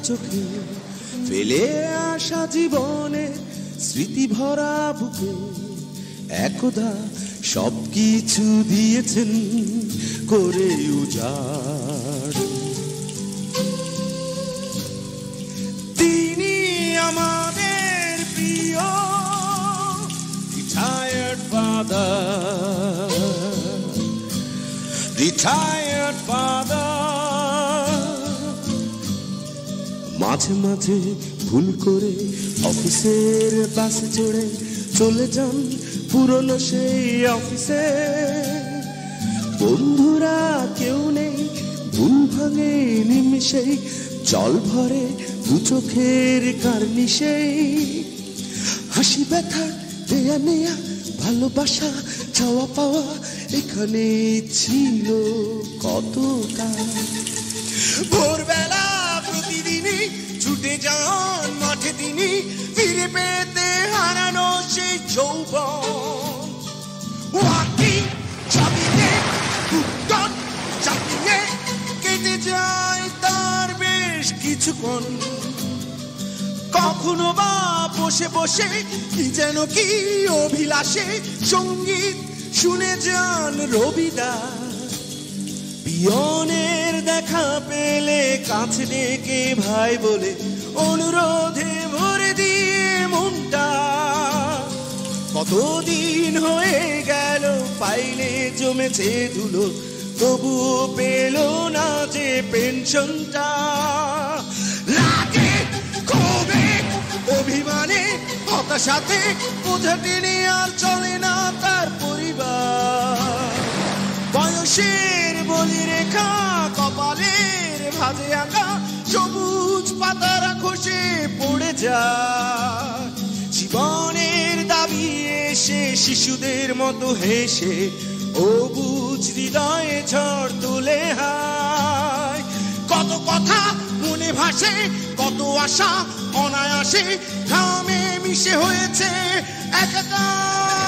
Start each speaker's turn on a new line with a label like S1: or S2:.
S1: চোখে ফেলে আসা জীবনে স্মৃতি ভরা বুকে একদা সবকিছু দিয়েছেন করে উজাড়। তিনি আমাদের প্রিয় retired father, retired father। মাঝে মাঝে ভুল করে অফিসের বাসে চড়ে চলে যান পুরনো সেই অফিসে। বন্ধুরা কেউ নেই, ভুল ভাঙে নিমিষেই, জল ভরে দু চোখের কার্নিশেই। হাসি ব্যথা দেয়া নেয়া ভালোবাসা চাওয়া পাওয়া এখানে ছিল কতটা। ভোরবেলা প্রতিদিনই ছুটে যান মাঠে তিনি, ফিরে পেতে হারানো সেই যৌবন। ওয়াকিং চাপিয়ে উত্তর চাপিয়ে কেটে যায় তার বেশ কিছুক্ষণ। কখনো বা বসে বসে কি যেন কি অভিলাষে সঙ্গীত শুনে যান রবিদাস। পিয়নের দেখা পেলে কাছে ডেকে ভাই বলে অনুরোধে ভরে দিয়ে মনটা। কতদিন হয়ে গেল পাইলে জমেছে ধুলো, তবুও পেল না যে পেনশনটা। লাগে ক্ষোভে অভিমানে হতাশাতে বোঝা টেনে আর চলে না তার পরিবার। বয়সের বলি রেখা কপালের ভাঁজে আঁকা সবুজ পাতারা খসে পড়ে যায়। জীবনের দাবি এসে শিশুদের মতো হেসে অবুঝ হৃদয়ে ঝড় তুলে হায়। কত কথা মনে ভাসে, কত আশা অনায়াসে ঘামে মিশে হয়েছে একাকার।